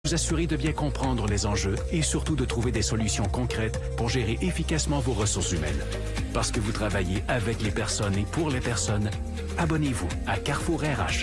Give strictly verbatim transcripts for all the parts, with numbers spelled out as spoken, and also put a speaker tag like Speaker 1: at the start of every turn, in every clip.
Speaker 1: Vous assurer de bien comprendre les enjeux et surtout de trouver des solutions concrètes pour gérer efficacement vos ressources humaines. Parce que vous travaillez avec les personnes et pour les personnes, abonnez-vous à Carrefour R H.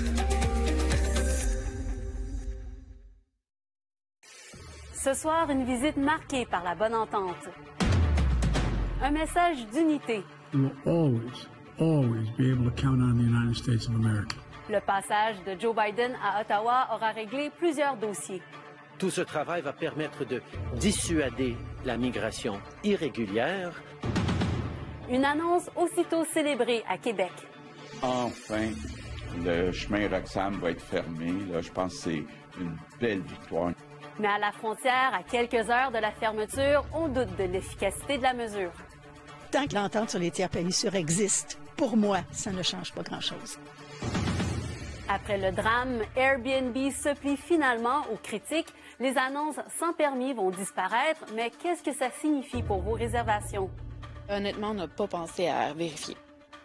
Speaker 2: Ce soir, une visite marquée par la bonne entente. Un message d'unité.
Speaker 3: We will always, always be able to count on the United States of America.
Speaker 2: Le passage de Joe Biden à Ottawa aura réglé plusieurs dossiers.
Speaker 4: Tout ce travail va permettre de dissuader la migration irrégulière.
Speaker 2: Une annonce aussitôt célébrée à Québec.
Speaker 5: Enfin, le chemin Roxham va être fermé. Là, je pense que c'est une belle victoire.
Speaker 2: Mais à la frontière, à quelques heures de la fermeture, on doute de l'efficacité de la mesure.
Speaker 6: Tant que l'entente sur les tiers pays sûrs existe, pour moi, ça ne change pas grand-chose.
Speaker 2: Après le drame, Airbnb se plie finalement aux critiques. Les annonces sans permis vont disparaître, mais qu'est-ce que ça signifie pour vos réservations?
Speaker 7: Honnêtement, on n'a pas pensé à vérifier.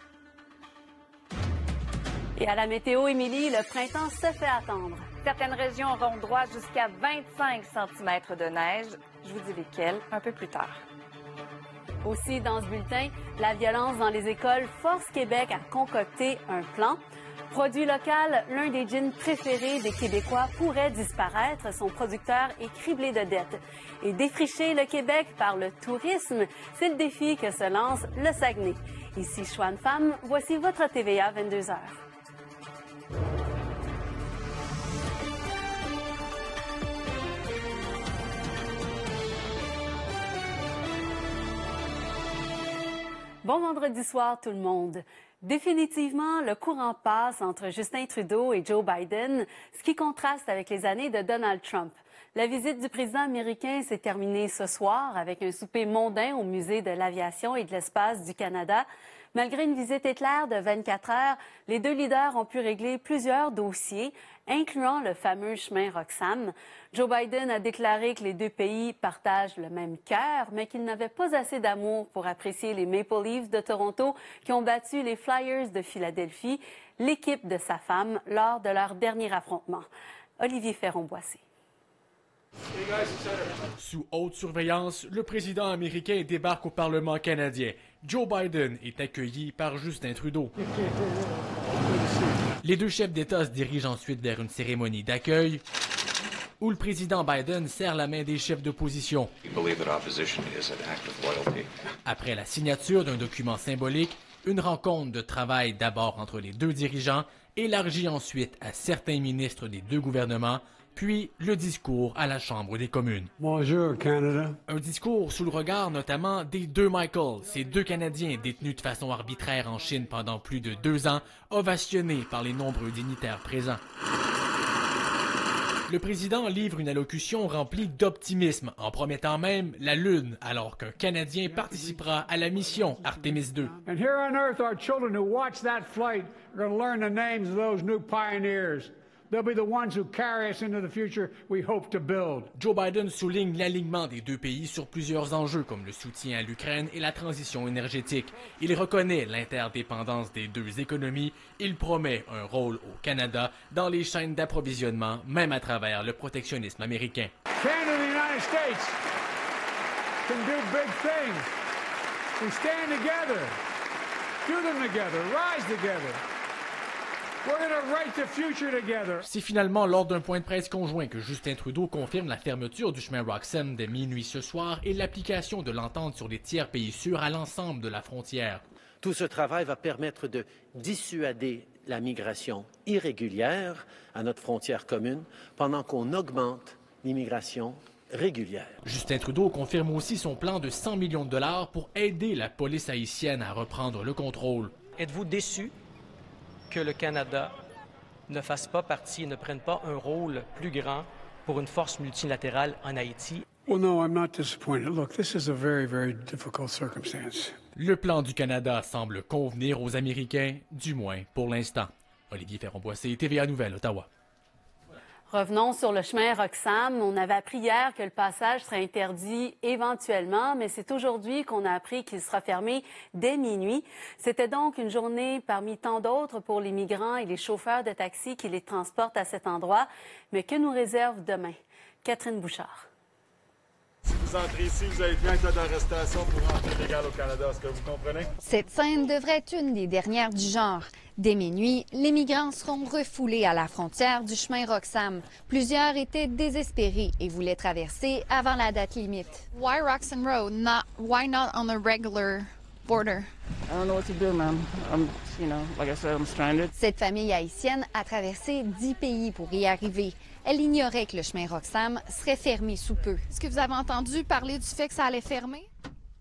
Speaker 2: Et à la météo, Émilie, le printemps se fait attendre.
Speaker 8: Certaines régions auront droit jusqu'à vingt-cinq centimètres de neige. Je vous dis lesquelles un peu plus tard.
Speaker 2: Aussi, dans ce bulletin, la violence dans les écoles force Québec à concocter un plan. Produit local, l'un des jeans préférés des Québécois pourrait disparaître. Son producteur est criblé de dettes. Et défricher le Québec par le tourisme, c'est le défi que se lance le Saguenay. Ici Chouane Femme, voici votre T V A vingt-deux heures. Bon vendredi soir tout le monde. Définitivement, le courant passe entre Justin Trudeau et Joe Biden, ce qui contraste avec les années de Donald Trump. La visite du président américain s'est terminée ce soir avec un souper mondain au Musée de l'aviation et de l'espace du Canada. Malgré une visite éclair de vingt-quatre heures, les deux leaders ont pu régler plusieurs dossiers, incluant le fameux chemin Roxham. Joe Biden a déclaré que les deux pays partagent le même cœur, mais qu'il n'avait pas assez d'amour pour apprécier les Maple Leafs de Toronto qui ont battu les Flyers de Philadelphie, l'équipe de sa femme, lors de leur dernier affrontement. Olivier Ferron-Boissé.
Speaker 9: Sous haute surveillance, le président américain débarque au Parlement canadien. Joe Biden est accueilli par Justin Trudeau. Les deux chefs d'État se dirigent ensuite vers une cérémonie d'accueil où le président Biden serre la main des chefs d'opposition. Après la signature d'un document symbolique, une rencontre de travail d'abord entre les deux dirigeants, élargie ensuite à certains ministres des deux gouvernements, puis le discours à la Chambre des communes.
Speaker 3: Bonjour, Canada.
Speaker 9: Un discours sous le regard notamment des deux Michael, ces deux Canadiens détenus de façon arbitraire en Chine pendant plus de deux ans, ovationnés par les nombreux dignitaires présents. Le président livre une allocution remplie d'optimisme, en promettant même la Lune, alors qu'un Canadien participera à la mission Artemis deux.
Speaker 3: And here on Earth, our children who watch that flight are going to learn the names of those new pioneers. They'll be the ones who carry us into the future we hope to build.
Speaker 9: Joe Biden souligne l'alignement des deux pays sur plusieurs enjeux comme le soutien à l'Ukraine et la transition énergétique. Il reconnaît l'interdépendance des deux économies. Il promet un rôle au Canada dans les chaînes d'approvisionnement, même à travers le protectionnisme américain.
Speaker 3: Canada and the United States can do big things. We stand together, do them together, rise together.
Speaker 9: C'est finalement lors d'un point de presse conjoint que Justin Trudeau confirme la fermeture du chemin Roxham dès minuit ce soir et l'application de l'entente sur les tiers pays sûrs à l'ensemble de la frontière.
Speaker 4: Tout ce travail va permettre de dissuader la migration irrégulière à notre frontière commune pendant qu'on augmente l'immigration régulière.
Speaker 9: Justin Trudeau confirme aussi son plan de cent millions de dollars pour aider la police haïtienne à reprendre le contrôle.
Speaker 10: Êtes-vous déçu que le Canada ne fasse pas partie, ne prenne pas un rôle plus grand pour une force multilatérale en Haïti?
Speaker 3: Well, no, I'm not disappointed. Look, this is a very, very difficult circumstance.
Speaker 9: Le plan du Canada semble convenir aux Américains, du moins pour l'instant. Olivier Ferron-Boissé, T V A Nouvelles, Ottawa.
Speaker 2: Revenons sur le chemin Roxham. On avait appris hier que le passage serait interdit éventuellement, mais c'est aujourd'hui qu'on a appris qu'il sera fermé dès minuit. C'était donc une journée parmi tant d'autres pour les migrants et les chauffeurs de taxi qui les transportent à cet endroit. Mais que nous réserve demain? Catherine Bouchard.
Speaker 11: Si vous entrez ici, vous avez plus un cas d'arrestation pour entrer légal au Canada. Est-ce que vous comprenez?
Speaker 12: Cette scène devrait être une des dernières du genre. Dès minuit, les migrants seront refoulés à la frontière du chemin Roxham. Plusieurs étaient désespérés et voulaient traverser avant la date limite.
Speaker 7: Why Roxham Road? Not, why not on the regular border?
Speaker 13: I don't know what to do, ma'am. I'm, you know, like I said, I'm stranded.
Speaker 12: Cette famille haïtienne a traversé dix pays pour y arriver. Elle ignorait que le chemin Roxham serait fermé sous peu.
Speaker 7: Est-ce que vous avez entendu parler du fait que ça allait fermer?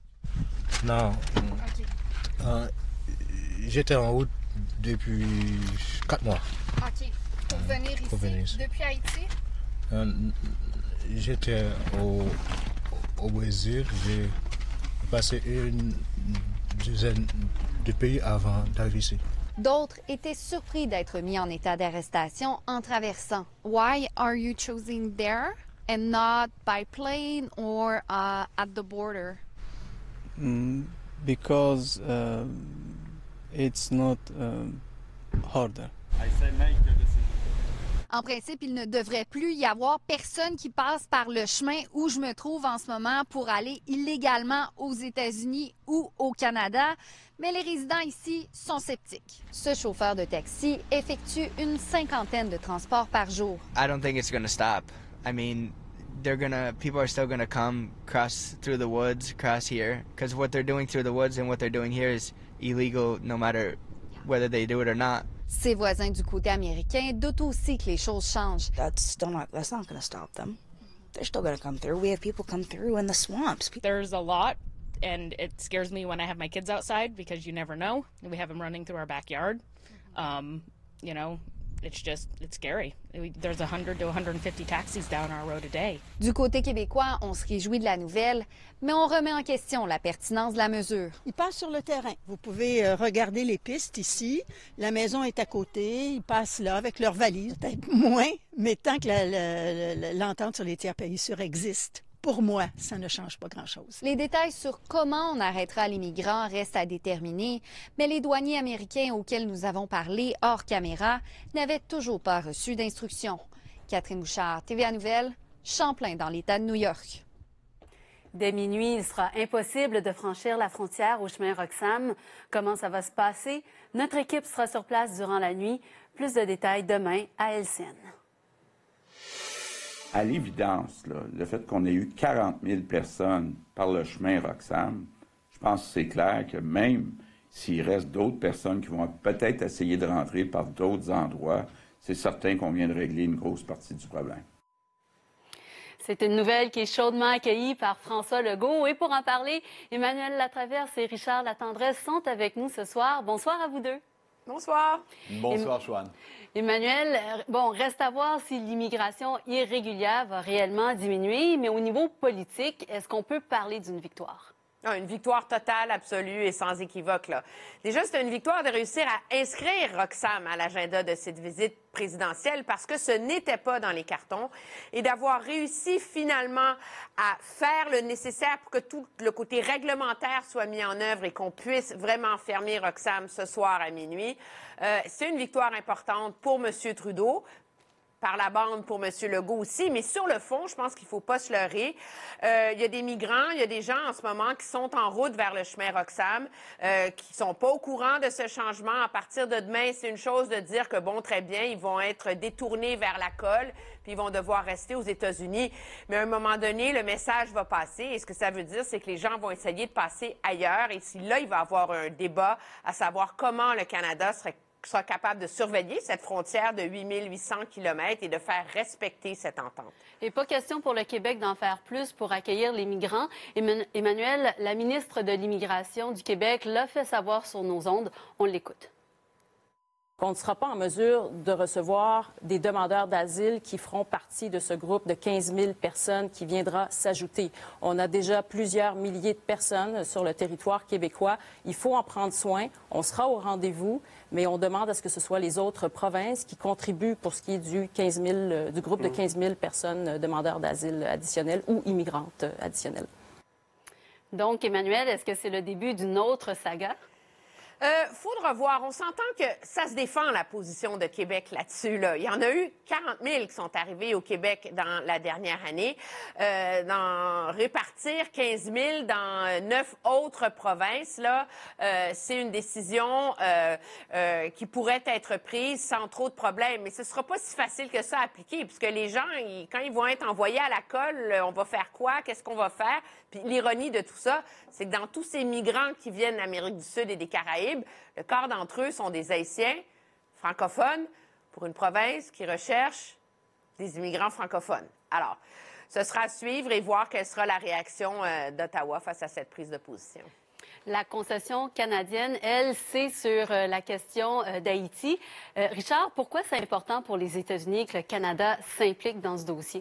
Speaker 14: Non.
Speaker 7: Okay.
Speaker 14: Euh, J'étais en route depuis quatre mois.
Speaker 7: OK. Pour venir ici,
Speaker 14: pour venir ici.
Speaker 7: Depuis Haïti?
Speaker 14: Euh, J'étais au, au Brésil. J'ai passé une dizaine de pays avant d'arriver ici.
Speaker 12: D'autres étaient surpris d'être mis en état d'arrestation en traversant.
Speaker 7: Why are you choosing there and not by plane or uh, at the border?
Speaker 15: Mm, because uh, it's not uh, harder.
Speaker 11: I say make the decision.
Speaker 12: En principe, il ne devrait plus y avoir personne qui passe par le chemin où je me trouve en ce moment pour aller illégalement aux États-Unis ou au Canada, mais les résidents ici sont sceptiques. Ce chauffeur de taxi effectue une cinquantaine de transports par jour.
Speaker 16: I don't think it's going to stop. I mean, they're gonna, people are still going to come cross through the woods, cross here, because what they're doing through the woods and what they're doing here is illegal no matter whether they do it or not.
Speaker 12: Ses voisins du côté américain doutent aussi que les choses changent.
Speaker 17: That's still not, that's not going to stop them. They're still going to come through. We have people come through in the swamps.
Speaker 18: There's a lot, and it scares me when I have my kids outside because you never know. We have them running through our backyard. Um, you know, it's just, it's scary. There's one hundred to one hundred fifty taxis down our road a day.
Speaker 12: Du côté québécois, on se réjouit de la nouvelle, mais on remet en question la pertinence de la mesure.
Speaker 6: Ils passent sur le terrain. Vous pouvez euh, regarder les pistes ici. La maison est à côté. Ils passent là avec leurs valises. Peut-être moins, mais tant que la, la, la, l'entente sur les tiers pays sûrs existe, pour moi, ça ne change pas grand-chose.
Speaker 12: Les détails sur comment on arrêtera les migrants restent à déterminer, mais les douaniers américains auxquels nous avons parlé hors caméra n'avaient toujours pas reçu d'instructions. Catherine Bouchard, T V A Nouvelles, Champlain dans l'État de New York.
Speaker 2: Dès minuit, il sera impossible de franchir la frontière au chemin Roxham. Comment ça va se passer? Notre équipe sera sur place durant la nuit. Plus de détails demain à L C N.
Speaker 5: À l'évidence, là, le fait qu'on ait eu quarante mille personnes par le chemin Roxham, je pense que c'est clair que même s'il reste d'autres personnes qui vont peut-être essayer de rentrer par d'autres endroits, c'est certain qu'on vient de régler une grosse partie du problème.
Speaker 2: C'est une nouvelle qui est chaudement accueillie par François Legault. Et pour en parler, Emmanuel Latraverse et Richard Latendresse sont avec nous ce soir. Bonsoir à vous deux.
Speaker 19: Bonsoir.
Speaker 20: Bonsoir, Chouane.
Speaker 2: Emmanuel, bon, reste à voir si l'immigration irrégulière va réellement diminuer, mais au niveau politique, est-ce qu'on peut parler d'une victoire?
Speaker 19: Ah, une victoire totale, absolue et sans équivoque, là. Déjà, c'est une victoire de réussir à inscrire Roxham à l'agenda de cette visite présidentielle parce que ce n'était pas dans les cartons et d'avoir réussi finalement à faire le nécessaire pour que tout le côté réglementaire soit mis en œuvre et qu'on puisse vraiment fermer Roxham ce soir à minuit. Euh, c'est une victoire importante pour M. Trudeau, par la bande pour M. Legault aussi, mais sur le fond, je pense qu'il ne faut pas se leurrer. Euh, il y a des migrants, il y a des gens en ce moment qui sont en route vers le chemin Roxham, euh, qui ne sont pas au courant de ce changement. À partir de demain, c'est une chose de dire que, bon, très bien, ils vont être détournés vers la colle, puis ils vont devoir rester aux États-Unis. Mais à un moment donné, le message va passer, et ce que ça veut dire, c'est que les gens vont essayer de passer ailleurs, et si là, il va y avoir un débat à savoir comment le Canada serait sera capable de surveiller cette frontière de huit mille huit cents kilomètres et de faire respecter cette entente.
Speaker 2: Et pas question pour le Québec d'en faire plus pour accueillir les migrants. Emmanuel, la ministre de l'Immigration du Québec l'a fait savoir sur nos ondes. On l'écoute.
Speaker 20: On ne sera pas en mesure de recevoir des demandeurs d'asile qui feront partie de ce groupe de quinze mille personnes qui viendra s'ajouter. On a déjà plusieurs milliers de personnes sur le territoire québécois. Il faut en prendre soin. On sera au rendez-vous, mais on demande à ce que ce soit les autres provinces qui contribuent pour ce qui est du, quinze mille, du groupe de quinze mille personnes demandeurs d'asile additionnels ou immigrantes additionnelles.
Speaker 2: Donc, Emmanuel, est-ce que c'est le début d'une autre saga?
Speaker 19: Euh, faudra voir. On s'entend que ça se défend, la position de Québec là-dessus. Là. Il y en a eu quarante mille qui sont arrivés au Québec dans la dernière année. Euh, dans répartir quinze mille dans neuf autres provinces, là, euh, c'est une décision euh, euh, qui pourrait être prise sans trop de problèmes. Mais ce sera pas si facile que ça à appliquer, puisque les gens, ils, quand ils vont être envoyés à la colle, on va faire quoi? Qu'est-ce qu'on va faire? Puis l'ironie de tout ça, c'est que dans tous ces migrants qui viennent d'Amérique du Sud et des Caraïbes, le quart d'entre eux sont des Haïtiens francophones pour une province qui recherche des immigrants francophones. Alors, ce sera à suivre et voir quelle sera la réaction euh, d'Ottawa face à cette prise de position.
Speaker 2: La concession canadienne, elle, c'est sur euh, la question euh, d'Haïti. Euh, Richard, pourquoi c'est important pour les États-Unis que le Canada s'implique dans ce dossier?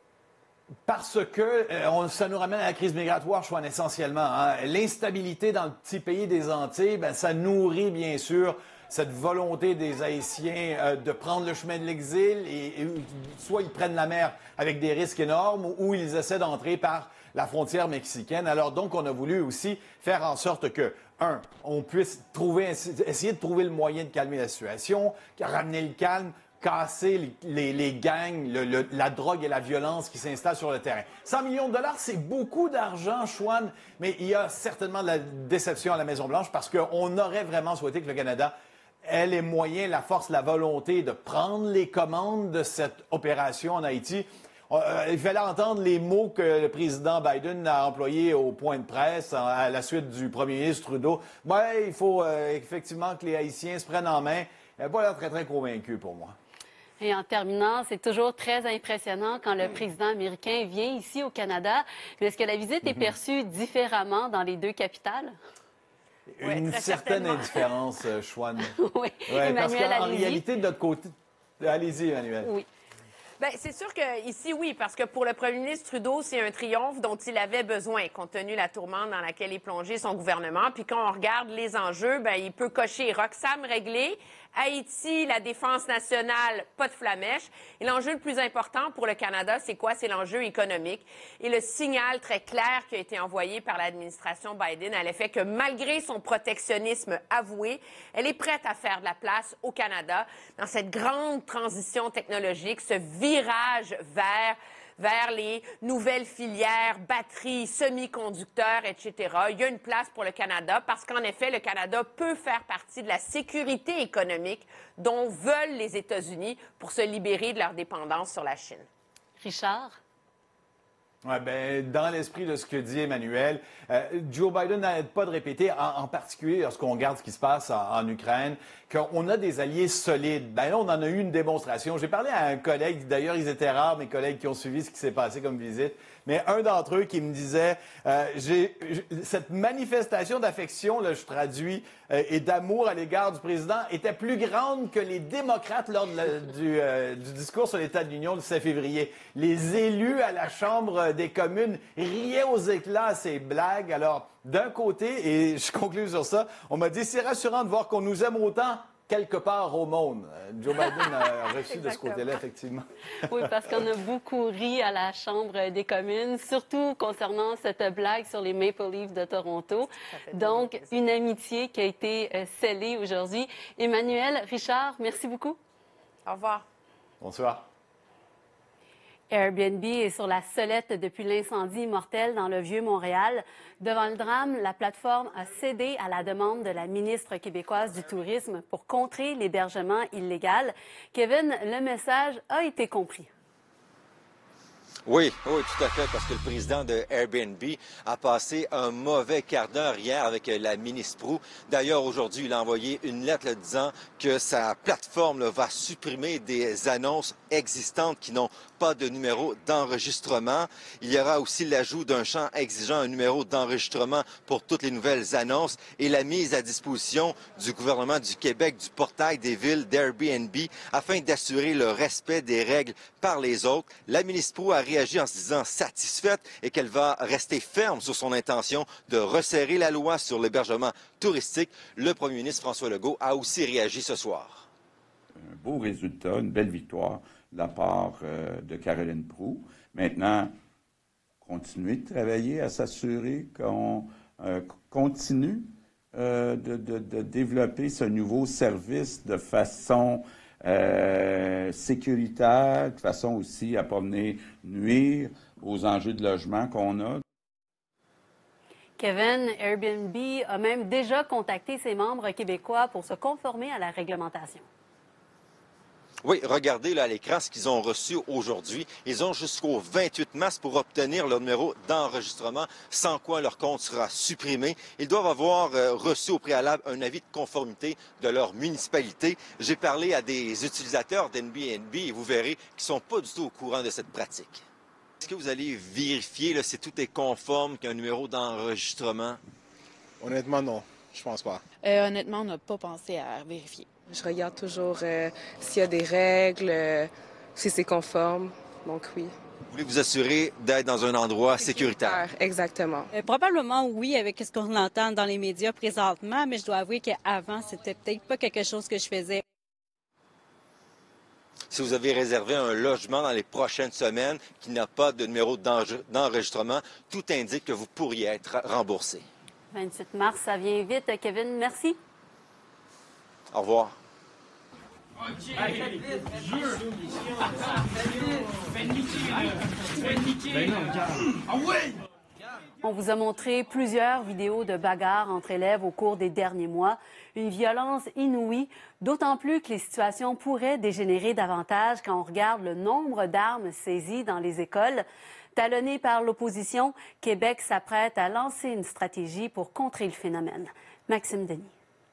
Speaker 21: Parce que euh, on, ça nous ramène à la crise migratoire, Chouane, essentiellement. Hein. L'instabilité dans le petit pays des Antilles, ben, ça nourrit bien sûr cette volonté des Haïtiens euh, de prendre le chemin de l'exil et, et soit ils prennent la mer avec des risques énormes ou ils essaient d'entrer par la frontière mexicaine. Alors donc, on a voulu aussi faire en sorte que, un, on puisse trouver, essayer de trouver le moyen de calmer la situation, ramener le calme, casser les, les, les gangs, le, le, la drogue et la violence qui s'installent sur le terrain. cent millions de dollars, c'est beaucoup d'argent, Chouane, mais il y a certainement de la déception à la Maison-Blanche parce qu'on aurait vraiment souhaité que le Canada ait les moyens, la force, la volonté de prendre les commandes de cette opération en Haïti. Euh, il fallait entendre les mots que le président Biden a employés au point de presse à la suite du premier ministre Trudeau. Ouais, il faut euh, effectivement que les Haïtiens se prennent en main. Il n'a pas l'air très, très convaincu pour moi.
Speaker 2: Et en terminant, c'est toujours très impressionnant quand le président américain vient ici au Canada. Mais est-ce que la visite est perçue différemment dans les deux capitales?
Speaker 21: Une
Speaker 19: ouais,
Speaker 21: certaine indifférence, euh, Chouane.
Speaker 2: Oui,
Speaker 21: ouais,
Speaker 2: Emmanuel,
Speaker 21: parce qu'en réalité, de notre côté... Allez-y, Emmanuel.
Speaker 2: Oui.
Speaker 19: Bien, c'est sûr qu'ici, oui, parce que pour le premier ministre Trudeau, c'est un triomphe dont il avait besoin, compte tenu de la tourmente dans laquelle est plongé son gouvernement. Puis quand on regarde les enjeux, bien, il peut cocher Roxham réglé, Haïti, la défense nationale, pas de flamèche. Et l'enjeu le plus important pour le Canada, c'est quoi? C'est l'enjeu économique. Et le signal très clair qui a été envoyé par l'administration Biden à l'effet que malgré son protectionnisme avoué, elle est prête à faire de la place au Canada dans cette grande transition technologique, ce virage vers vers les nouvelles filières, batteries, semi-conducteurs, et cetera. Il y a une place pour le Canada parce qu'en effet, le Canada peut faire partie de la sécurité économique dont veulent les États-Unis pour se libérer de leur dépendance sur la Chine.
Speaker 2: Richard?
Speaker 21: Ouais, ben, dans l'esprit de ce que dit Emmanuel, euh, Joe Biden n'arrête pas de répéter, en, en particulier lorsqu'on regarde ce qui se passe en, en Ukraine, qu'on a des alliés solides. Ben là, on en a eu une démonstration. J'ai parlé à un collègue, d'ailleurs, ils étaient rares, mes collègues qui ont suivi ce qui s'est passé comme visite, mais un d'entre eux qui me disait, euh, j'ai, cette manifestation d'affection, là, je traduis, euh, et d'amour à l'égard du président était plus grande que les démocrates lors de la, du, euh, du discours sur l'état de l'Union du sept février. Les élus à la Chambre des communes riaient aux éclats à ces blagues. Alors, d'un côté, et je conclue sur ça, on m'a dit, c'est rassurant de voir qu'on nous aime autant quelque part au monde. Joe Biden a reçu de ce côté-là, effectivement.
Speaker 2: Oui, parce qu'on a beaucoup ri à la Chambre des communes, surtout concernant cette blague sur les Maple Leafs de Toronto. Donc, une amitié qui a été euh, scellée aujourd'hui. Emmanuel, Richard, merci beaucoup.
Speaker 19: Au revoir.
Speaker 21: Bonsoir.
Speaker 2: Airbnb est sur la sellette depuis l'incendie mortel dans le Vieux-Montréal. Devant le drame, la plateforme a cédé à la demande de la ministre québécoise du Tourisme pour contrer l'hébergement illégal. Kevin, le message a été compris.
Speaker 1: Oui, oui, tout à fait, parce que le président de Airbnb a passé un mauvais quart d'heure hier avec la ministre Proulx. D'ailleurs, aujourd'hui, il a envoyé une lettre là, disant que sa plateforme là, va supprimer des annonces existantes qui n'ont pas de numéro d'enregistrement. Il y aura aussi l'ajout d'un champ exigeant un numéro d'enregistrement pour toutes les nouvelles annonces et la mise à disposition du gouvernement du Québec du portail des villes d'Airbnb afin d'assurer le respect des règles par les autres. La ministre Proulx a réagi en se disant satisfaite et qu'elle va rester ferme sur son intention de resserrer la loi sur l'hébergement touristique. Le premier ministre François Legault a aussi réagi ce soir.
Speaker 5: Un beau résultat, une belle victoire de la part euh, de Caroline Proulx. Maintenant, continuer de travailler à s'assurer qu'on euh, continue euh, de, de, de développer ce nouveau service de façon euh, sécuritaire, de façon aussi à ne pas venir nuire aux enjeux de logement qu'on a.
Speaker 2: Kevin, Airbnb a même déjà contacté ses membres québécois pour se conformer à la réglementation.
Speaker 1: Oui, regardez là à l'écran ce qu'ils ont reçu aujourd'hui. Ils ont jusqu'au vingt-huit mars pour obtenir leur numéro d'enregistrement, sans quoi leur compte sera supprimé. Ils doivent avoir euh, reçu au préalable un avis de conformité de leur municipalité. J'ai parlé à des utilisateurs d'Airbnb et vous verrez qu'ils ne sont pas du tout au courant de cette pratique. Est-ce que vous allez vérifier là, si tout est conforme, qu'il y a un numéro d'enregistrement?
Speaker 14: Honnêtement, non. Je pense pas.
Speaker 22: Euh, honnêtement, on n'a pas pensé à vérifier. Je regarde toujours euh, s'il y a des règles, euh, si c'est conforme. Donc oui.
Speaker 1: Vous voulez vous assurer d'être dans un endroit sécuritaire?
Speaker 22: Exactement.
Speaker 23: Euh, probablement oui, avec ce qu'on entend dans les médias présentement, mais je dois avouer qu'avant, c'était peut-être pas quelque chose que je faisais.
Speaker 1: Si vous avez réservé un logement dans les prochaines semaines qui n'a pas de numéro d'enregistrement, tout indique que vous pourriez être remboursé.
Speaker 2: vingt-huit mars, ça vient vite. Kevin, merci.
Speaker 1: Au revoir.
Speaker 2: On vous a montré plusieurs vidéos de bagarres entre élèves au cours des derniers mois. Une violence inouïe, d'autant plus que les situations pourraient dégénérer davantage quand on regarde le nombre d'armes saisies dans les écoles. Talonné par l'opposition, Québec s'apprête à lancer une stratégie pour contrer le phénomène. Maxime Denis.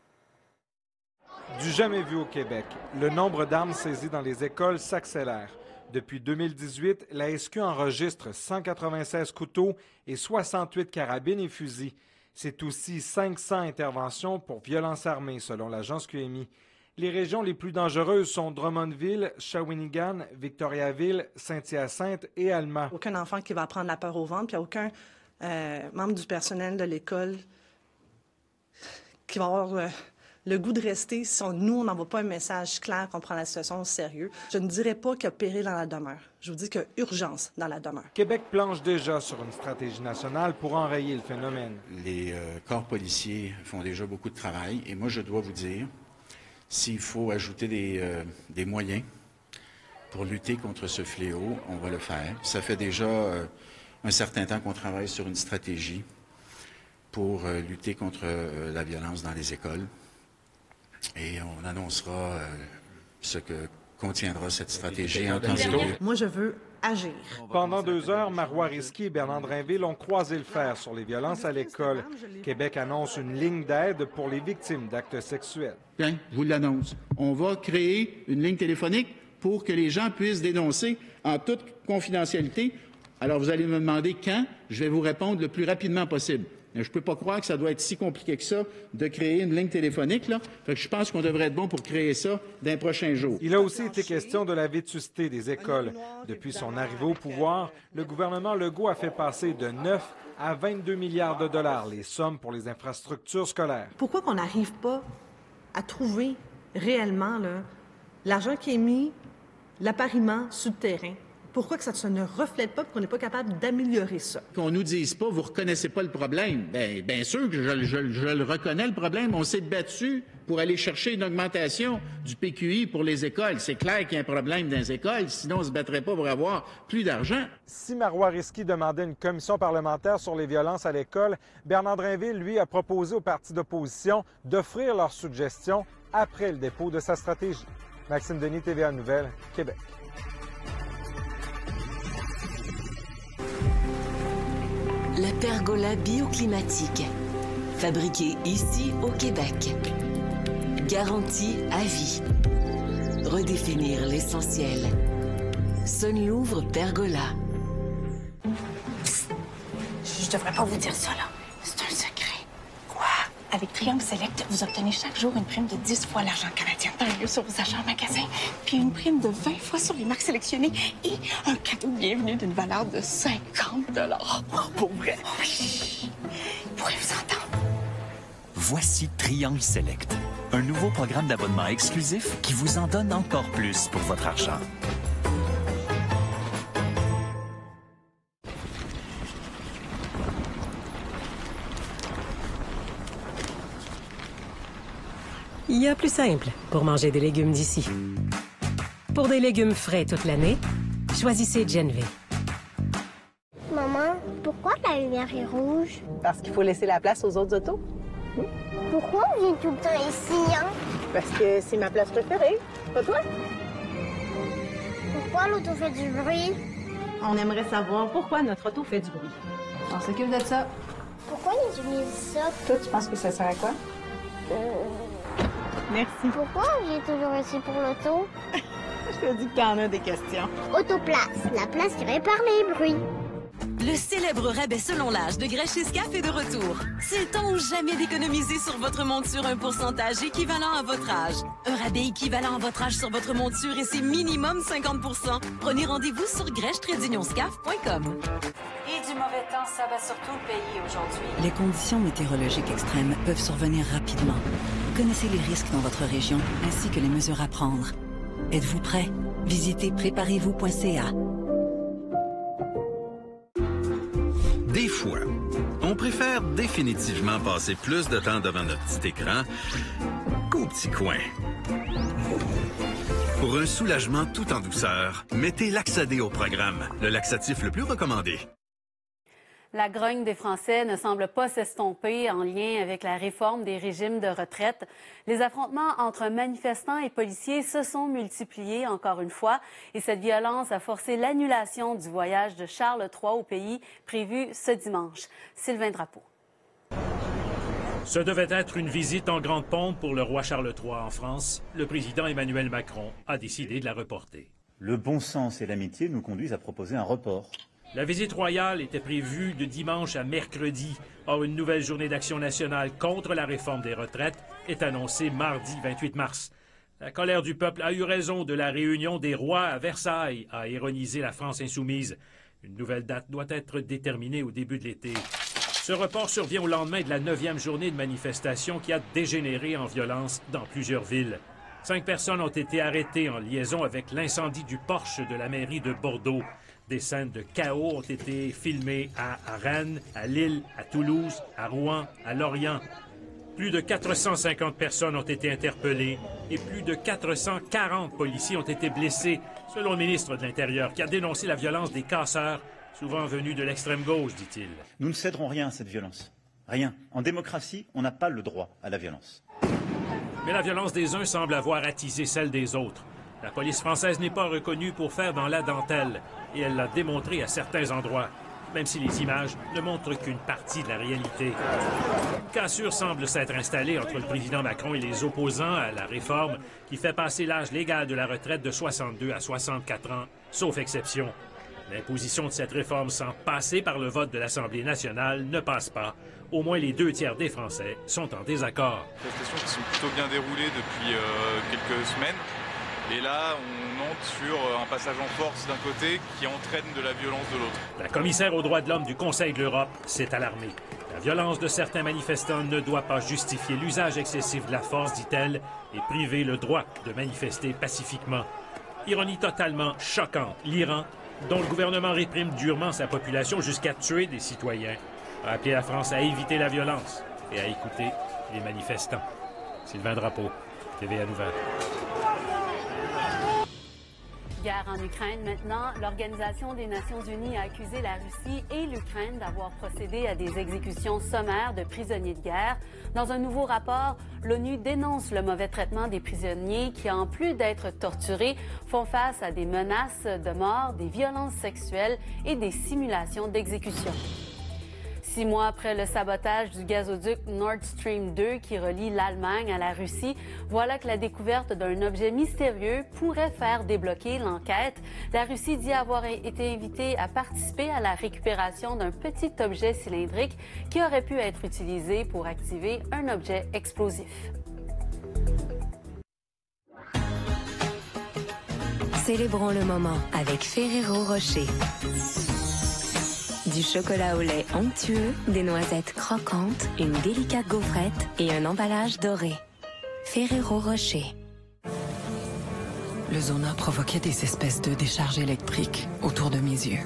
Speaker 24: Du jamais vu au Québec, le nombre d'armes saisies dans les écoles s'accélère. Depuis deux mille dix-huit, la S Q enregistre cent quatre-vingt-seize couteaux et soixante-huit carabines et fusils. C'est aussi cinq cents interventions pour violences armées, selon l'agence Q M I. Les régions les plus dangereuses sont Drummondville, Shawinigan, Victoriaville, Saint-Hyacinthe et Alma.
Speaker 25: Aucun enfant qui va prendre la peur au ventre, puis aucun euh, membre du personnel de l'école qui va avoir euh, le goût de rester si on, nous, on n'envoie pas un message clair qu'on prend la situation au sérieux. Je ne dirais pas qu'il y a péril dans la demeure. Je vous dis qu'il y a urgence dans la demeure.
Speaker 24: Québec planche déjà sur une stratégie nationale pour enrayer le phénomène.
Speaker 26: Les euh, corps policiers font déjà beaucoup de travail et moi, je dois vous dire, s'il faut ajouter des, euh, des moyens pour lutter contre ce fléau, on va le faire. Ça fait déjà euh, un certain temps qu'on travaille sur une stratégie pour euh, lutter contre euh, la violence dans les écoles. Et on annoncera euh, ce que contiendra cette stratégie en temps et lieu.
Speaker 25: Moi, je veux agir.
Speaker 24: Pendant deux heures, Marois Risky et Bernard Drainville ont croisé le fer sur les violences à l'école. Québec annonce une ligne d'aide pour les victimes d'actes sexuels.
Speaker 27: Bien, je vous l'annonce. On va créer une ligne téléphonique pour que les gens puissent dénoncer en toute confidentialité. Alors, vous allez me demander quand. Je vais vous répondre le plus rapidement possible. Je ne peux pas croire que ça doit être si compliqué que ça de créer une ligne téléphonique, là. Fait que je pense qu'on devrait être bon pour créer ça dans les prochains jours.
Speaker 24: Il a aussi été question de la vétusté des écoles. Depuis son arrivée au pouvoir, le gouvernement Legault a fait passer de neuf à vingt-deux milliards de dollars les sommes pour les infrastructures scolaires.
Speaker 25: Pourquoi qu'on n'arrive pas à trouver réellement l'argent qui est mis, l'appariement sur le terrain? Pourquoi que ça ne reflète pas et qu'on n'est pas capable d'améliorer ça?
Speaker 27: Qu'on nous dise pas, vous reconnaissez pas le problème. Bien, bien sûr que je, je, je le reconnais, le problème. On s'est battu pour aller chercher une augmentation du P Q I pour les écoles. C'est clair qu'il y a un problème dans les écoles, sinon on ne se battrait pas pour avoir plus d'argent.
Speaker 24: Si Marois Risky demandait une commission parlementaire sur les violences à l'école, Bernard Drainville, lui, a proposé aux partis d'opposition d'offrir leurs suggestions après le dépôt de sa stratégie. Maxime Denis, T V A Nouvelles, Québec.
Speaker 3: la pergola bioclimatique. Fabriquée ici au Québec. Garantie à vie. Redéfinir l'essentiel. Sunlouvre Pergola.
Speaker 4: Psst. Je devrais pas vous dire ça, là. C'est un secret. Quoi? Avec Triangle Select, vous obtenez chaque jour une prime de dix fois l'argent canadien dans le lieu sur vos achats en magasin, puis une prime de vingt fois sur les marques sélectionnées et un cadeau de bienvenue d'une valeur de cinquante dollars. Oh, pour vrai? Oui. Il pourrait vous entendre.
Speaker 7: Voici Triangle Select, un nouveau programme d'abonnement exclusif qui vous en donne encore plus pour votre argent.
Speaker 8: Il y a plus simple pour manger des légumes d'ici. Pour des légumes frais toute l'année, choisissez Genvé.
Speaker 9: Maman, pourquoi la lumière est rouge?
Speaker 10: Parce qu'il faut laisser la place aux autres autos.
Speaker 9: Pourquoi on vient tout le temps ici, hein?
Speaker 10: Parce que c'est ma place préférée. Pas toi?
Speaker 9: Pourquoi l'auto fait du bruit?
Speaker 10: On aimerait savoir pourquoi notre auto fait du bruit. On s'occupe de ça.
Speaker 9: Pourquoi ils utilisent ça?
Speaker 10: Toi, tu penses que ça sert à quoi?
Speaker 9: Euh...
Speaker 10: Merci.
Speaker 9: Pourquoi on vient toujours ici pour l'auto?
Speaker 10: Je te dis que t'en as des questions.
Speaker 9: Autoplace, la place qui répare les bruits.
Speaker 3: Le célèbre rabais selon l'âge de Grèche Escaf est de retour. C'est le temps ou jamais d'économiser sur votre monture un pourcentage équivalent à votre âge. Un rabais équivalent à votre âge sur votre monture et c'est minimum cinquante pour cent. Prenez rendez-vous sur grèche tiret union scaf point com.
Speaker 13: Et du mauvais temps s'abat sur tout le pays aujourd'hui.
Speaker 28: Les conditions météorologiques extrêmes peuvent survenir rapidement. Connaissez les risques dans votre région ainsi que les mesures à prendre. Êtes-vous prêt? Visitez préparez vous point c a.
Speaker 29: Des fois, on préfère définitivement passer plus de temps devant notre petit écran qu'au petit coin. Pour un soulagement tout en douceur, mettez Laxadé au programme, le laxatif le plus recommandé.
Speaker 2: La grogne des Français ne semble pas s'estomper en lien avec la réforme des régimes de retraite. Les affrontements entre manifestants et policiers se sont multipliés encore une fois et cette violence a forcé l'annulation du voyage de Charles trois au pays prévu ce dimanche. Sylvain Drapeau.
Speaker 30: Ce devait être une visite en grande pompe pour le roi Charles trois en France. Le président Emmanuel Macron a décidé de la reporter.
Speaker 31: Le bon sens et l'amitié nous conduisent à proposer un report.
Speaker 30: La visite royale était prévue de dimanche à mercredi. Or, une nouvelle journée d'action nationale contre la réforme des retraites est annoncée mardi vingt-huit mars. La colère du peuple a eu raison de la réunion des rois à Versailles, a ironisé la France insoumise. Une nouvelle date doit être déterminée au début de l'été. Ce report survient au lendemain de la neuvième journée de manifestation qui a dégénéré en violence dans plusieurs villes. Cinq personnes ont été arrêtées en liaison avec l'incendie du Porsche de la mairie de Bordeaux. Des scènes de chaos ont été filmées à Rennes, à Lille, à Toulouse, à Rouen, à Lorient. Plus de quatre cent cinquante personnes ont été interpellées et plus de quatre cent quarante policiers ont été blessés, selon le ministre de l'Intérieur, qui a dénoncé la violence des casseurs, souvent venus de l'extrême gauche, dit-il.
Speaker 31: Nous ne céderons rien à cette violence. Rien. En démocratie, on n'a pas le droit à la violence.
Speaker 30: Mais la violence des uns semble avoir attisé celle des autres. La police française n'est pas reconnue pour faire dans la dentelle, et elle l'a démontré à certains endroits, même si les images ne montrent qu'une partie de la réalité. Une cassure semble s'être installée entre le président Macron et les opposants à la réforme qui fait passer l'âge légal de la retraite de soixante-deux à soixante-quatre ans, sauf exception. L'imposition de cette réforme sans passer par le vote de l'Assemblée nationale ne passe pas. Au moins les deux tiers des Français sont en désaccord.
Speaker 32: Les manifestations qui sont plutôt bien déroulées depuis euh, quelques semaines. Et là, on monte sur un passage en force d'un côté qui entraîne de la violence de l'autre.
Speaker 30: La commissaire aux droits de l'homme du Conseil de l'Europe s'est alarmée. La violence de certains manifestants ne doit pas justifier l'usage excessif de la force, dit-elle, et priver le droit de manifester pacifiquement. Ironie totalement choquante, l'Iran, dont le gouvernement réprime durement sa population jusqu'à tuer des citoyens, a appelé la France à éviter la violence et à écouter les manifestants. Sylvain Drapeau, T V A Nouvelles.
Speaker 2: Guerre en Ukraine maintenant. L'Organisation des Nations unies a accusé la Russie et l'Ukraine d'avoir procédé à des exécutions sommaires de prisonniers de guerre. Dans un nouveau rapport, l'ONU dénonce le mauvais traitement des prisonniers qui, en plus d'être torturés, font face à des menaces de mort, des violences sexuelles et des simulations d'exécution. Six mois après le sabotage du gazoduc Nord Stream deux qui relie l'Allemagne à la Russie, voilà que la découverte d'un objet mystérieux pourrait faire débloquer l'enquête. La Russie dit avoir été invitée à participer à la récupération d'un petit objet cylindrique qui aurait pu être utilisé pour activer un objet explosif.
Speaker 5: Célébrons le moment avec Ferrero Rocher. Du chocolat au lait onctueux, des noisettes croquantes, une délicate gaufrette et un emballage doré. Ferrero Rocher.
Speaker 28: Le Zona provoquait des espèces de décharges électriques autour de mes yeux.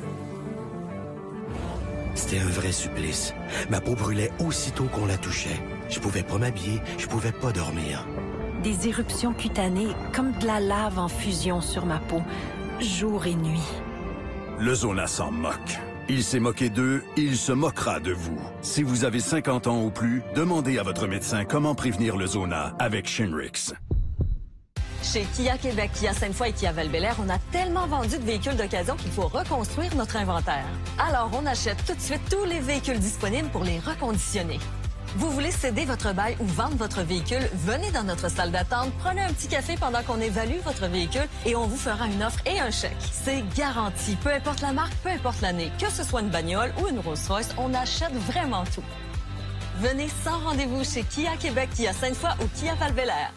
Speaker 6: C'était un vrai supplice. Ma peau brûlait aussitôt qu'on la touchait. Je pouvais pas m'habiller, je pouvais pas dormir.
Speaker 11: Des éruptions cutanées, comme de la lave en fusion sur ma peau, jour et nuit.
Speaker 12: Le Zona s'en moque. Il s'est moqué d'eux, il se moquera de vous. Si vous avez cinquante ans ou plus, demandez à votre médecin comment prévenir le Zona avec Shinrix.
Speaker 14: Chez Kia Québec, Kia Sainte-Foy et Kia Val-Bélair, on a tellement vendu de véhicules d'occasion qu'il faut reconstruire notre inventaire. Alors, on achète tout de suite tous les véhicules disponibles pour les reconditionner. Vous voulez céder votre bail ou vendre votre véhicule? Venez dans notre salle d'attente, prenez un petit café pendant qu'on évalue votre véhicule et on vous fera une offre et un chèque. C'est garanti, peu importe la marque, peu importe l'année, que ce soit une bagnole ou une Rolls-Royce, on achète vraiment tout. Venez sans rendez-vous chez Kia Québec, Kia Sainte-Foy ou Kia Val-Bélair.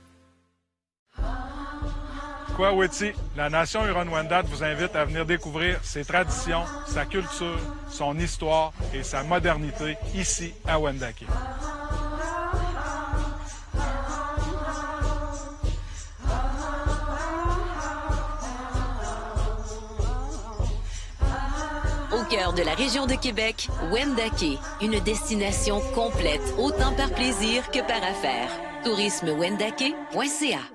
Speaker 24: Kwaweti, la nation Huron-Wendat vous invite à venir découvrir ses traditions, sa culture, son histoire et sa modernité ici à Wendake.
Speaker 15: Au cœur de la région de Québec, Wendake, une destination complète autant par plaisir que par affaires. tourisme wendake point c a.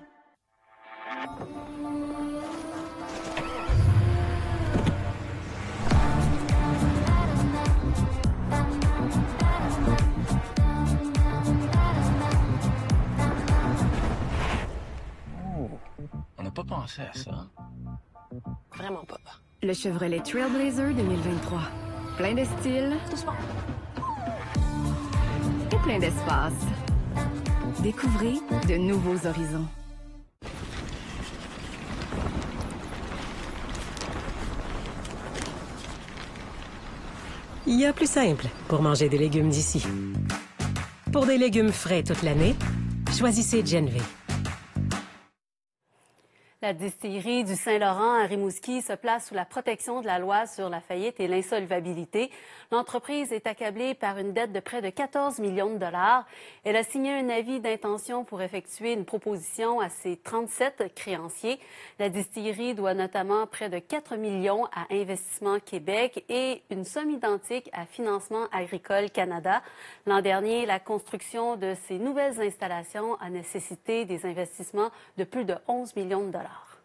Speaker 16: On n'a pas pensé à ça.
Speaker 17: Vraiment pas.
Speaker 18: Le Chevrolet Trailblazer deux mille vingt-trois. Plein de style.
Speaker 17: Doucement.
Speaker 18: Et plein d'espace. Découvrez de nouveaux horizons.
Speaker 8: Il y a plus simple pour manger des légumes d'ici. Pour des légumes frais toute l'année, choisissez Genvé.
Speaker 2: La distillerie du Saint-Laurent à Rimouski se place sous la protection de la loi sur la faillite et l'insolvabilité. L'entreprise est accablée par une dette de près de quatorze millions de dollars. Elle a signé un avis d'intention pour effectuer une proposition à ses trente-sept créanciers. La distillerie doit notamment près de quatre millions à Investissement Québec et une somme identique à Financement Agricole Canada. L'an dernier, la construction de ces nouvelles installations a nécessité des investissements de plus de onze millions de dollars.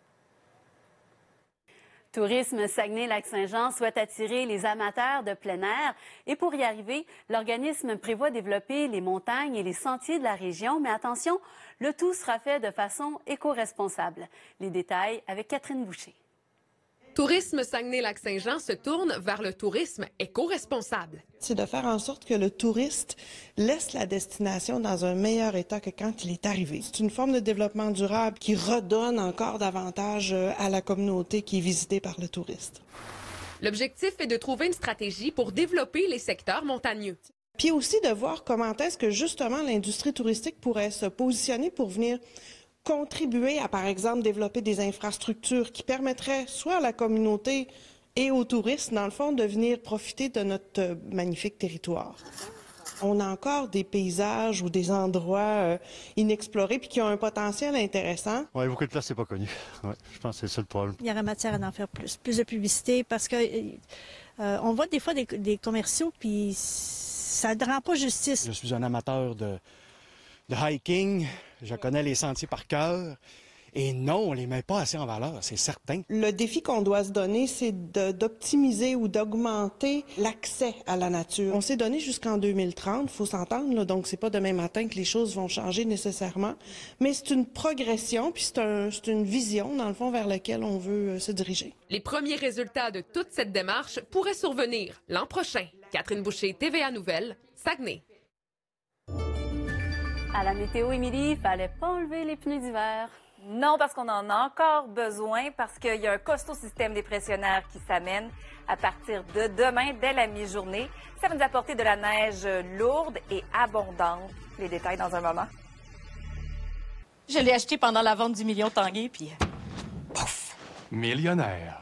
Speaker 2: Tourisme Saguenay-Lac-Saint-Jean souhaite attirer les amateurs de plein air et pour y arriver, l'organisme prévoit développer les montagnes et les sentiers de la région, mais attention, le tout sera fait de façon éco-responsable. Les détails avec Catherine Boucher.
Speaker 19: Tourisme Saguenay-Lac-Saint-Jean se tourne vers le tourisme éco-responsable.
Speaker 20: C'est de faire en sorte que le touriste laisse la destination dans un meilleur état que quand il est arrivé. C'est une forme de développement durable qui redonne encore davantage à la communauté qui est visitée par le touriste.
Speaker 19: L'objectif est de trouver une stratégie pour développer les secteurs montagneux.
Speaker 20: Puis aussi de voir comment est-ce que justement l'industrie touristique pourrait se positionner pour venir contribuer à, par exemple, développer des infrastructures qui permettraient soit à la communauté et aux touristes, dans le fond, de venir profiter de notre magnifique territoire. On a encore des paysages ou des endroits euh, inexplorés puis qui ont un potentiel intéressant.
Speaker 21: Oui, beaucoup de places, c'est pas connu. Ouais, je pense que c'est ça le problème.
Speaker 33: Il y aurait matière à en faire plus, plus de publicité parce que euh, on voit des fois des, des commerciaux puis ça ne rend pas justice.
Speaker 21: Je suis un amateur de, de hiking. Je connais les sentiers par cœur. Et non, on ne les met pas assez en valeur, c'est certain.
Speaker 20: Le défi qu'on doit se donner, c'est d'optimiser ou d'augmenter l'accès à la nature. On s'est donné jusqu'en deux mille trente, il faut s'entendre, là, donc c'est pas demain matin que les choses vont changer nécessairement. Mais c'est une progression, puis c'est un, c'est une vision, dans le fond, vers laquelle on veut euh, se diriger.
Speaker 19: Les premiers résultats de toute cette démarche pourraient survenir l'an prochain. Catherine Boucher, T V A Nouvelles, Saguenay.
Speaker 2: À la météo, Émilie, il fallait pas enlever les pneus d'hiver.
Speaker 1: Non, parce qu'on en a encore besoin, parce qu'il y a un costaud système dépressionnaire qui s'amène à partir de demain, dès la mi-journée. Ça va nous apporter de la neige lourde et abondante. Les détails dans un moment.
Speaker 3: Je l'ai acheté pendant la vente du million Tanguay, puis...
Speaker 4: Pouf! Millionnaire.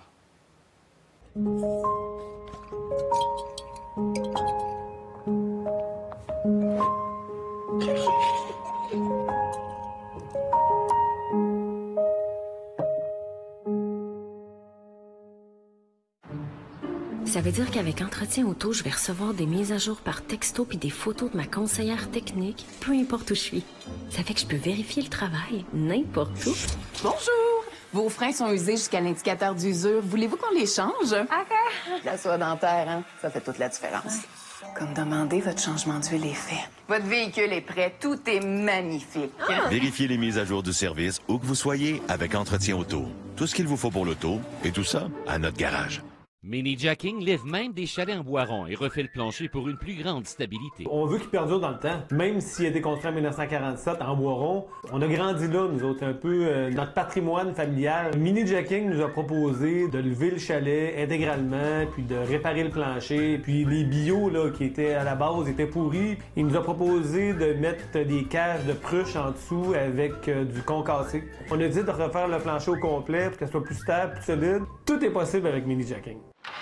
Speaker 5: Ça veut dire qu'avec Entretien Auto, je vais recevoir des mises à jour par texto puis des photos de ma conseillère technique, peu importe où je suis. Ça fait que je peux vérifier le travail n'importe où.
Speaker 18: Bonjour! Vos freins sont usés jusqu'à l'indicateur d'usure. Voulez-vous qu'on les change? OK. La soie dentaire, hein? Ça fait toute la différence. Comme demandé, votre changement d'huile est fait. Votre véhicule est prêt. Tout est magnifique.
Speaker 7: Ah! Vérifiez les mises à jour du service où que vous soyez avec Entretien Auto. Tout ce qu'il vous faut pour l'auto et tout ça à notre garage.
Speaker 9: Mini Jacking livre même des chalets en bois rond et refait le plancher pour une plus grande stabilité.
Speaker 10: On veut qu'il perdure dans le temps. Même s'il a été construit en mille neuf cent quarante-sept en bois rond, on a grandi là, nous autres, un peu euh, notre patrimoine familial. Mini Jacking nous a proposé de lever le chalet intégralement, puis de réparer le plancher, puis les bio là, qui étaient à la base étaient pourris. Il nous a proposé de mettre des cages de pruche en dessous avec euh, du concassé. On a dit de refaire le plancher au complet pour qu'elle soit plus stable, plus solide. Tout est possible avec Mini Jacking.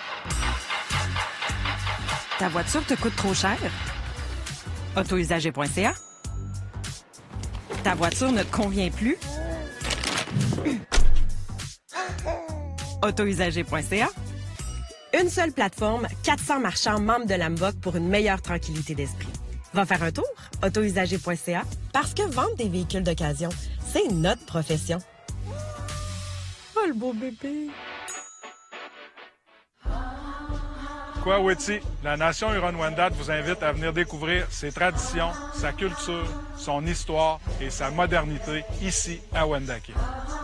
Speaker 11: Ta voiture te coûte trop cher? auto usager point c a. Ta voiture ne te convient plus? auto usager point c a.
Speaker 8: Une seule plateforme, quatre cents marchands membres de l'Amboc pour une meilleure tranquillité d'esprit. Va faire un tour, auto usager point c a, parce que vendre des véhicules d'occasion, c'est notre profession.
Speaker 10: Oh, le beau bébé!
Speaker 13: Kwawiti, la nation Huron-Wendat vous invite à venir découvrir ses traditions, sa culture, son histoire et sa modernité ici à Wendake.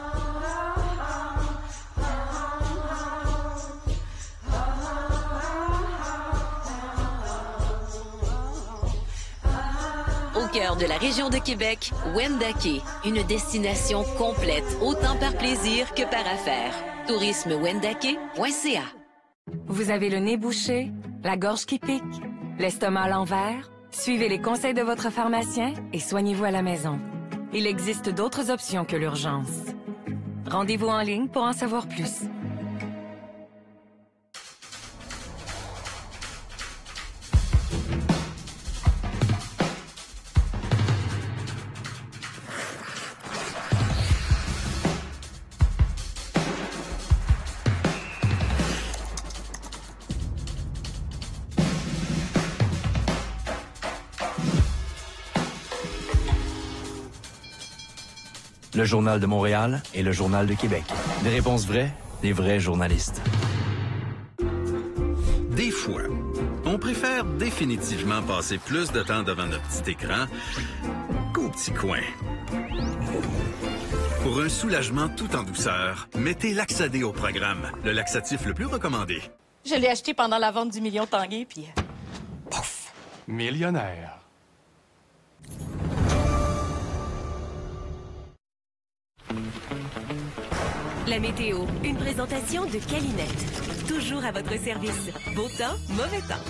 Speaker 15: Au cœur de la région de Québec, Wendake, une destination complète autant par plaisir que par affaires. tourisme wendake point c a.
Speaker 22: Vous avez le nez bouché, la gorge qui pique, l'estomac à l'envers? Suivez les conseils de votre pharmacien et soignez-vous à la maison. Il existe d'autres options que l'urgence. Rendez-vous en ligne pour en savoir plus.
Speaker 23: Le Journal de Montréal et le Journal de Québec. Des réponses vraies, des vrais journalistes.
Speaker 12: Des fois, on préfère définitivement passer plus de temps devant notre petit écran qu'au petit coin. Pour un soulagement tout en douceur, mettez Laxadé au programme, le laxatif le plus recommandé.
Speaker 3: Je l'ai acheté pendant la vente du million Tanguay, puis...
Speaker 4: Pouf! Millionnaire.
Speaker 8: La météo, une présentation de Calinette. Toujours à votre service. Beau temps, mauvais temps.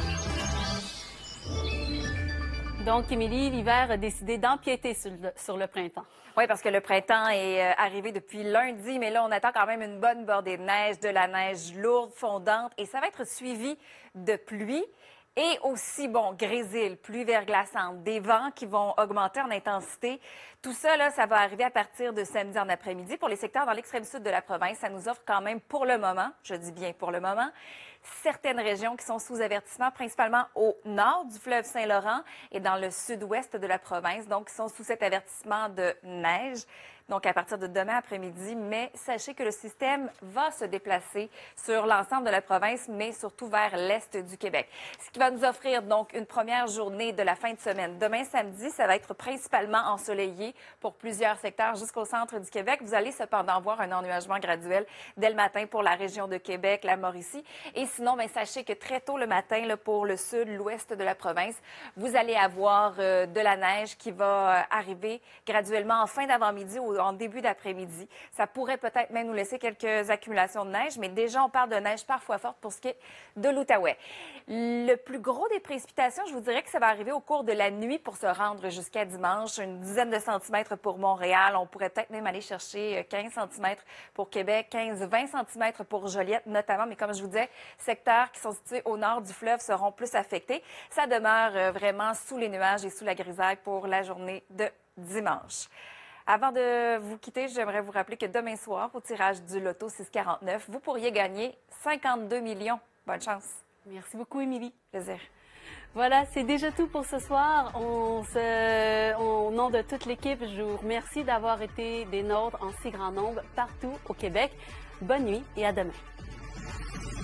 Speaker 2: Donc, Émilie, l'hiver a décidé d'empiéter sur le, sur le printemps.
Speaker 1: Oui, parce que le printemps est euh, arrivé depuis lundi, mais là, on attend quand même une bonne bordée de neige, de la neige lourde, fondante, et ça va être suivi de pluie. Et aussi, bon, grésil, pluie verglaçante, des vents qui vont augmenter en intensité. Tout ça, là, ça va arriver à partir de samedi en après-midi. Pour les secteurs dans l'extrême sud de la province, ça nous offre quand même pour le moment, je dis bien pour le moment, certaines régions qui sont sous avertissement, principalement au nord du fleuve Saint-Laurent et dans le sud-ouest de la province, donc qui sont sous cet avertissement de neige. donc à partir de demain après-midi, mais sachez que le système va se déplacer sur l'ensemble de la province, mais surtout vers l'est du Québec. Ce qui va nous offrir donc une première journée de la fin de semaine. Demain samedi, ça va être principalement ensoleillé pour plusieurs secteurs jusqu'au centre du Québec. Vous allez cependant voir un ennuagement graduel dès le matin pour la région de Québec, la Mauricie. Et sinon, bien, sachez que très tôt le matin, là, pour le sud, l'ouest de la province, vous allez avoir euh, de la neige qui va euh, arriver graduellement en fin d'avant-midi ou en début d'après-midi. Ça pourrait peut-être même nous laisser quelques accumulations de neige, mais déjà, on parle de neige parfois forte pour ce qui est de l'Outaouais. Le plus gros des précipitations, je vous dirais que ça va arriver au cours de la nuit pour se rendre jusqu'à dimanche. Une dizaine de centimètres pour Montréal. On pourrait peut-être même aller chercher quinze centimètres pour Québec, quinze à vingt centimètres pour Joliette notamment. Mais comme je vous disais, secteurs qui sont situés au nord du fleuve seront plus affectés. Ça demeure vraiment sous les nuages et sous la grisaille pour la journée de dimanche. Avant de vous quitter, j'aimerais vous rappeler que demain soir, au tirage du loto six quarante-neuf, vous pourriez gagner cinquante-deux millions. Bonne chance.
Speaker 2: Merci beaucoup, Émilie.
Speaker 1: Plaisir.
Speaker 2: Voilà, c'est déjà tout pour ce soir. On se... Au nom de toute l'équipe, je vous remercie d'avoir été des nôtres en si grand nombre partout au Québec. Bonne nuit et à demain.